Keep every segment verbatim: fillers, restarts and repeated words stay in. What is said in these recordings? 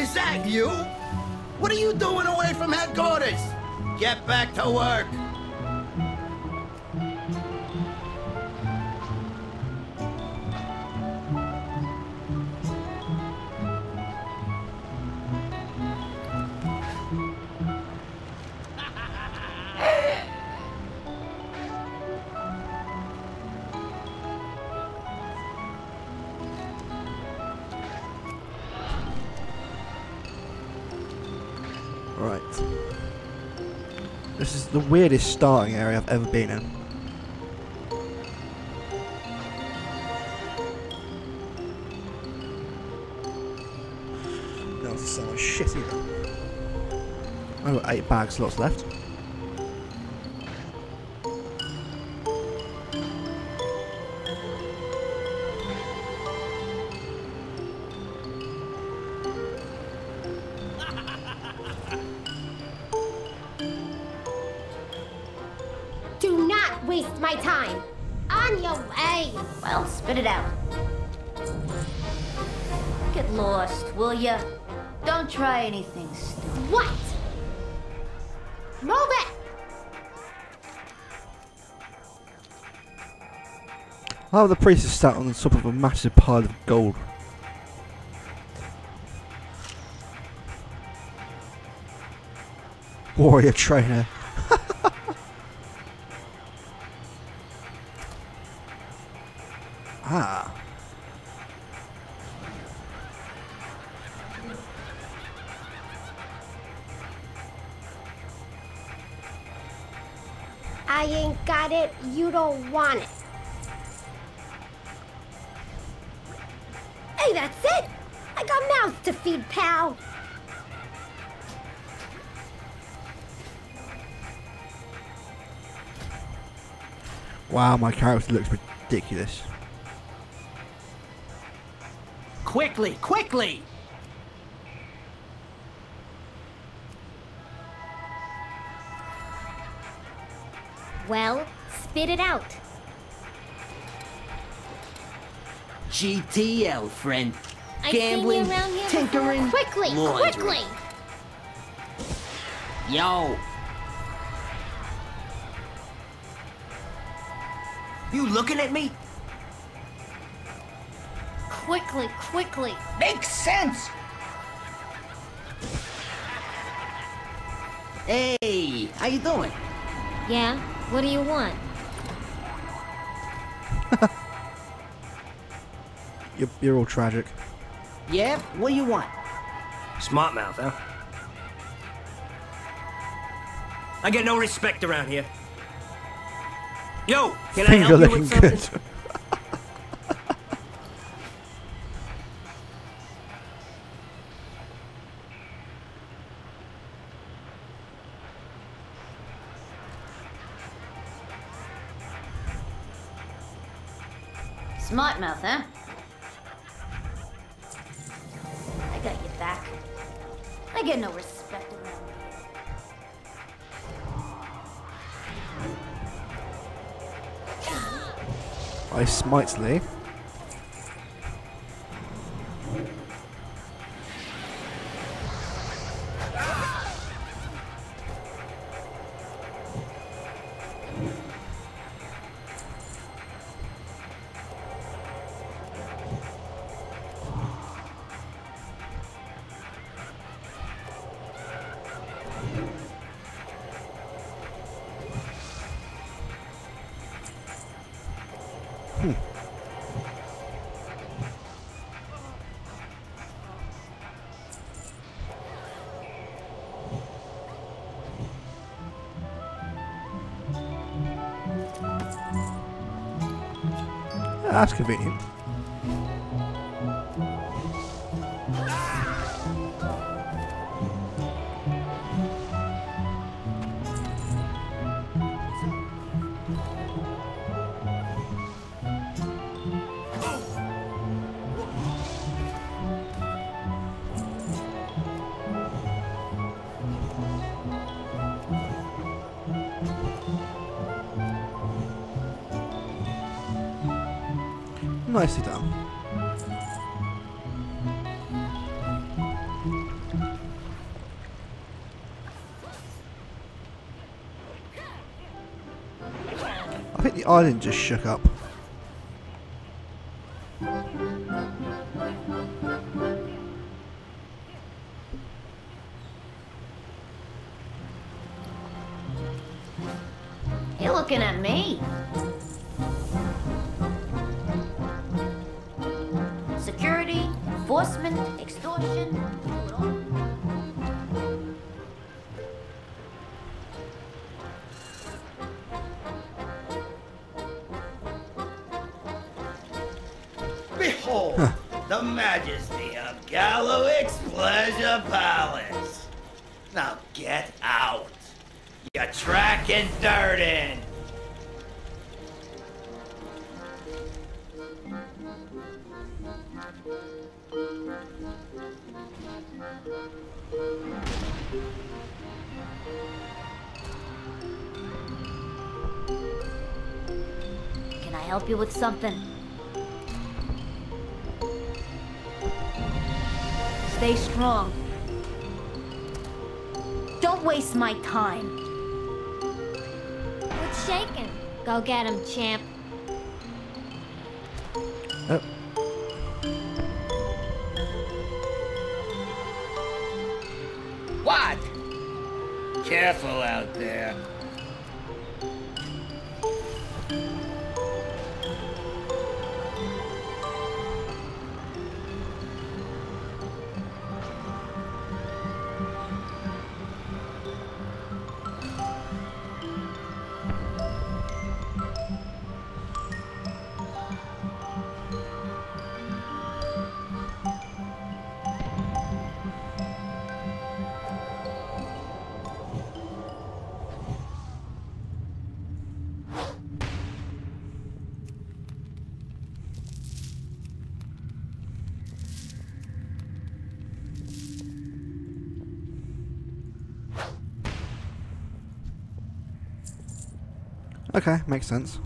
Is that you? What are you doing away from headquarters? Get back to work. Right. This is the weirdest starting area I've ever been in. No, this is so much shit either. I've got eight bag slots left. Do not waste my time. On your way. Well, spit it out. Get lost, will ya? Don't try anything stupid. What? Move it. Oh, the priest is sat on the top of a massive pile of gold. Warrior trainer. Ah. I ain't got it. You don't want it. Hey, that's it. I got mouths to feed, pal. Wow, my character looks ridiculous. Quickly, quickly! Well, spit it out. G T L, friend. I've seen Gambling, you around here tinkering, before. Quickly, laundry. quickly! Yo! You looking at me? Quickly, quickly. Makes sense! Hey, how you doing? Yeah? What do you want? You're, you're all tragic. Yeah? What do you want? Smart mouth, huh? I get no respect around here. Yo, can I Finger help you looking with something? good. Smart mouth, huh? I got your back. I get no respect around here. I smites Lee. Hmm. Yeah, that's convenient. Nicely done. think the island just shook up. You're looking at me. Security, enforcement, extortion. Do it all. Behold, huh. the majesty of Gallowix's Pleasure Palace. Now get out. You're tracking dirt in. Can I help you with something? Stay strong. Don't waste my time. What's shaking? Go get him, champ. Oh. What? Careful out there. Okay, makes sense.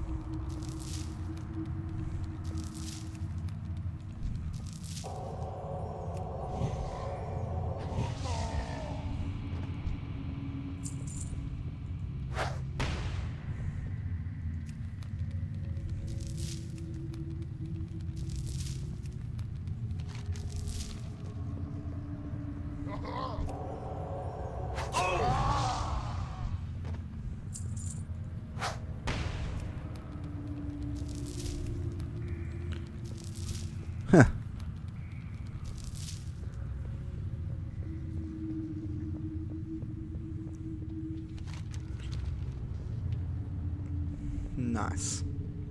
Huh. Nice.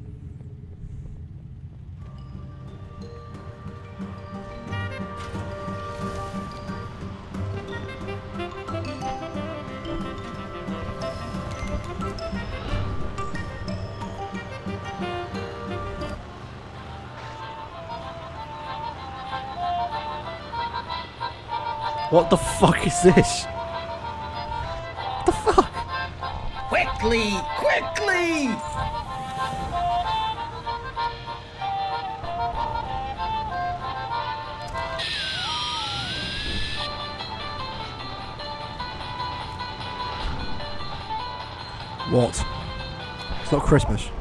What the fuck is this? What the fuck? Quickly! Quickly! What? It's not Christmas.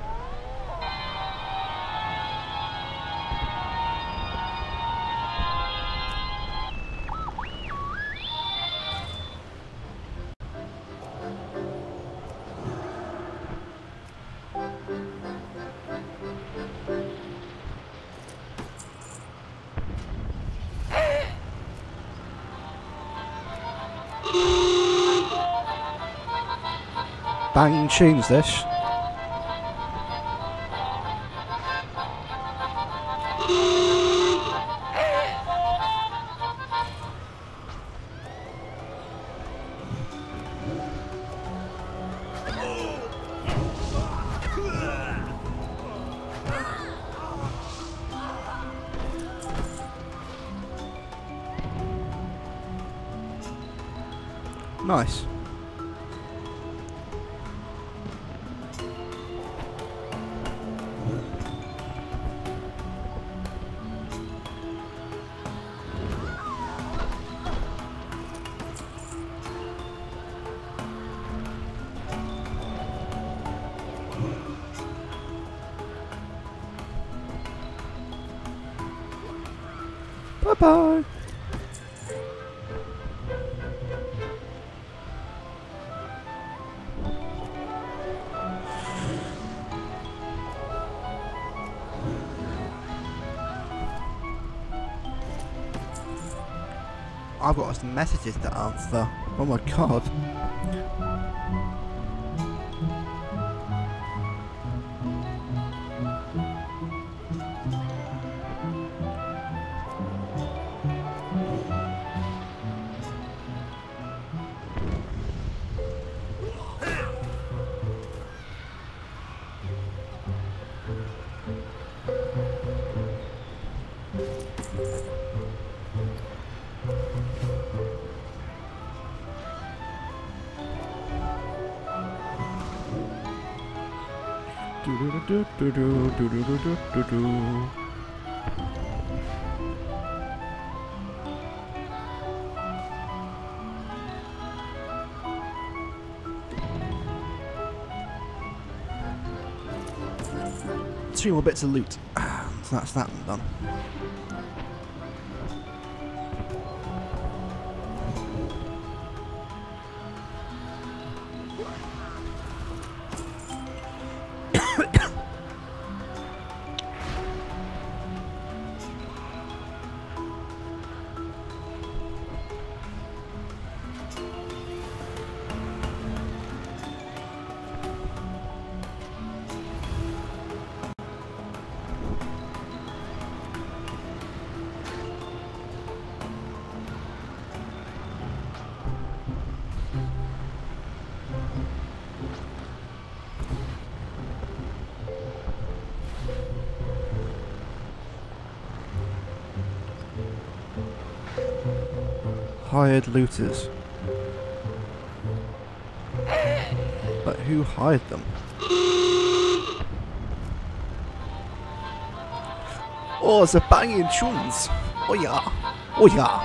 Banging tunes, this. Nice. Bye-bye. I've got some messages to answer. Oh my god. Do do do do do do do do do do. Three more bits of loot. So that's that one done. Hired looters. But who hired them? Oh, the banging tunes! Oh yeah! Oh yeah!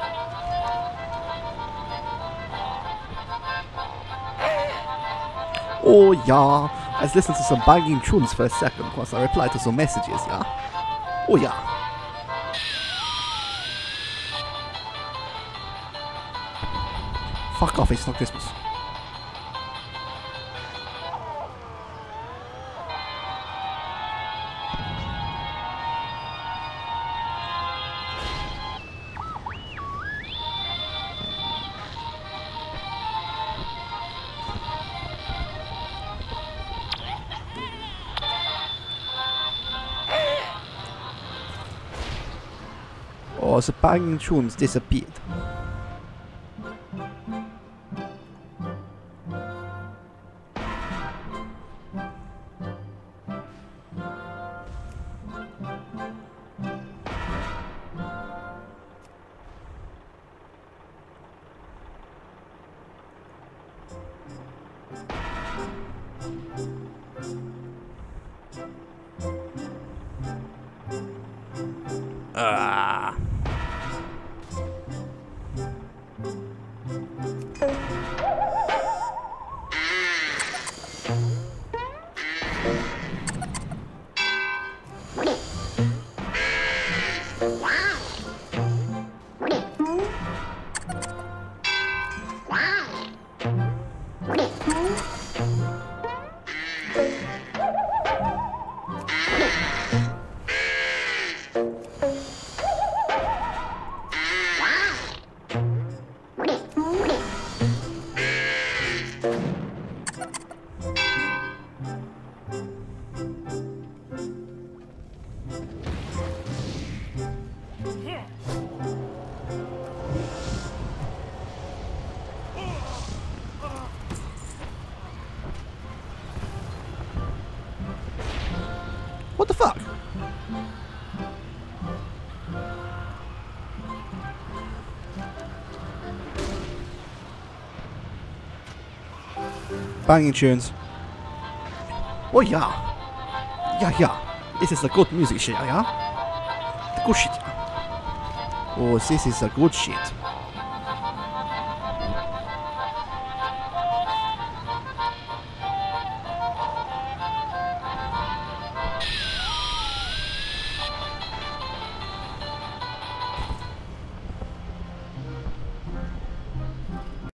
Oh yeah! Let's listen to some banging tunes for a second whilst I reply to some messages, yeah? Oh yeah! Fuck off, it's not Christmas. Oh, the banging tunes disappeared. Ah. What the fuck? Banging tunes. Oh yeah. Yeah, yeah. This is the good music shit, yeah? The good shit. Oh, this is the good shit.